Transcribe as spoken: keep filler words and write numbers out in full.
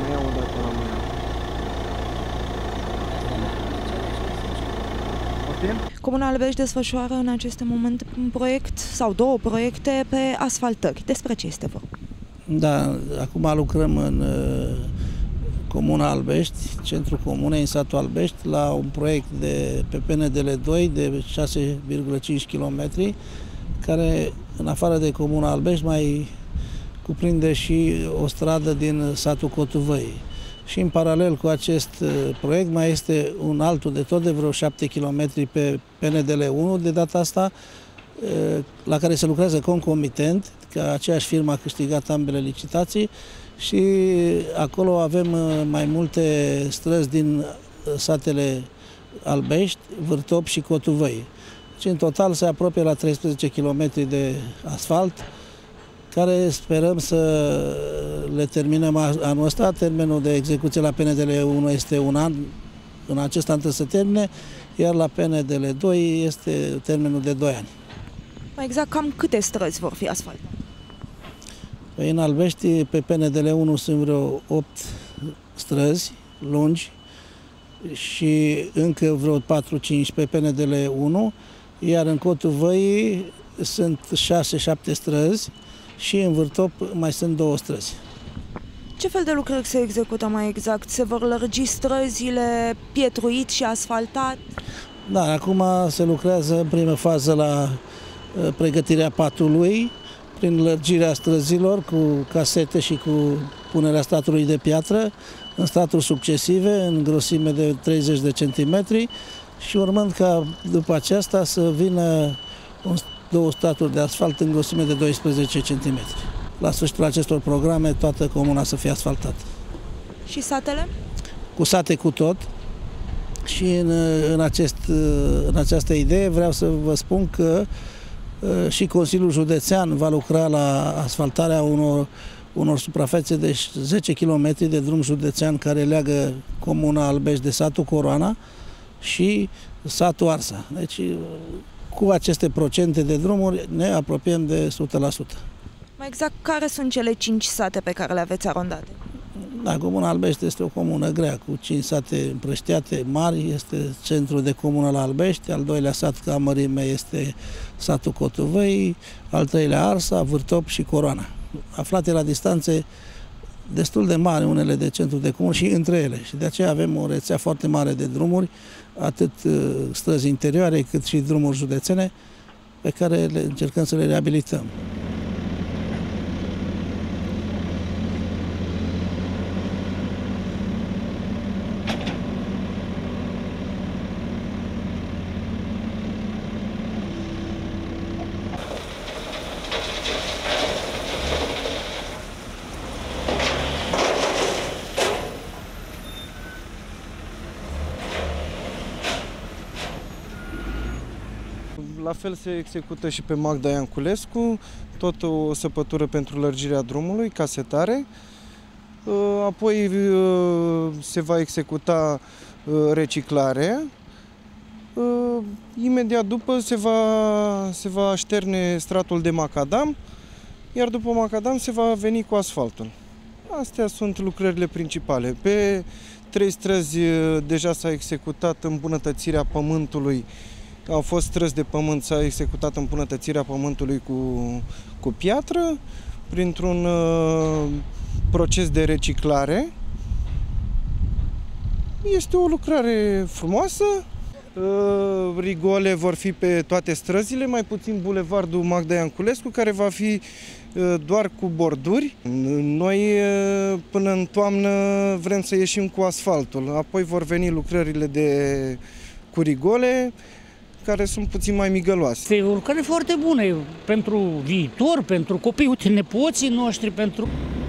mai iau o dată la mână. Comuna Albești desfășoară în aceste momente un proiect sau două proiecte pe asfaltări. Despre ce este vorba? Da, acum lucrăm în uh, Comuna Albești, centrul comunei, în satul Albești, la un proiect de pe P N D L doi de șase virgulă cinci kilometri, care, în afară de Comuna Albești, mai cuprinde și o stradă din satul Cotuvăi. Și în paralel cu acest proiect mai este un altul de tot de vreo șapte kilometri pe P N D L unu, de data asta, la care se lucrează concomitent, că aceeași firmă a câștigat ambele licitații și acolo avem mai multe străzi din satele Albești, Vârtop și Cotuvăi. Și în total se apropie la treisprezece kilometri de asfalt, care sperăm să le terminăm anul ăsta. Termenul de execuție la P N D L unu este un an, în acest an trebuie să termine, iar la P N D L doi este termenul de doi ani. Mai exact, cam câte străzi vor fi asfaltate? Păi în Albești, pe P N D L unu sunt vreo opt străzi lungi și încă vreo patru cinci pe P N D L unu, iar în Cotuvăi sunt șase șapte străzi și în Vârtop mai sunt două străzi. Ce fel de lucrări se execută mai exact? Se vor lărgi străzile, pietruit și asfaltat? Da, acum se lucrează în primă fază la pregătirea patului, prin lărgirea străzilor cu casete și cu punerea statului de piatră în straturi succesive, în grosime de treizeci de centimetri și urmând ca după aceasta să vină un, două staturi de asfalt în grosime de doisprezece centimetri. La sfârșitul acestor programe, toată comuna să fie asfaltată. Și satele? Cu sate cu tot. Și în, în, acest, în această idee vreau să vă spun că și Consiliul Județean va lucra la asfaltarea unor, unor suprafețe de zece kilometri de drum județean care leagă Comuna Albești de satul Coroana și satul Arsa. Deci, cu aceste procente de drumuri ne apropiem de o sută la sută. Mai exact, care sunt cele cinci sate pe care le aveți arondate? Da, Comuna Albești este o comună grea, cu cinci sate împrăștiate mari, este centrul de comună la Albești, al doilea sat ca mărime este satul Cotuvăi, al treilea Arsa, Vârtop și Coroana, aflate la distanțe destul de mari unele de centru de comună și între ele. Și de aceea avem o rețea foarte mare de drumuri, atât străzi interioare cât și drumuri județene, pe care le încercăm să le reabilităm. La fel se execută și pe Magda Ianculescu, tot o săpătură pentru lărgirea drumului, casetare. Apoi se va executa reciclarea. Imediat după se va, se va șterne stratul de macadam, iar după macadam se va veni cu asfaltul. Astea sunt lucrările principale. Pe trei străzi deja s-a executat îmbunătățirea pământului. Au fost străzi de pământ, s-a executat îmbunătățirea pământului cu, cu piatră, printr-un uh, proces de reciclare. Este o lucrare frumoasă. Uh, rigole vor fi pe toate străzile, mai puțin bulevardul Magda Ianculescu, care va fi uh, doar cu borduri. Noi uh, până în toamnă vrem să ieșim cu asfaltul, apoi vor veni lucrările de, cu rigole, care sunt puțin mai migăloase. E o lucrare foarte bună pentru viitor, pentru copii, uite, nepoții noștri, pentru...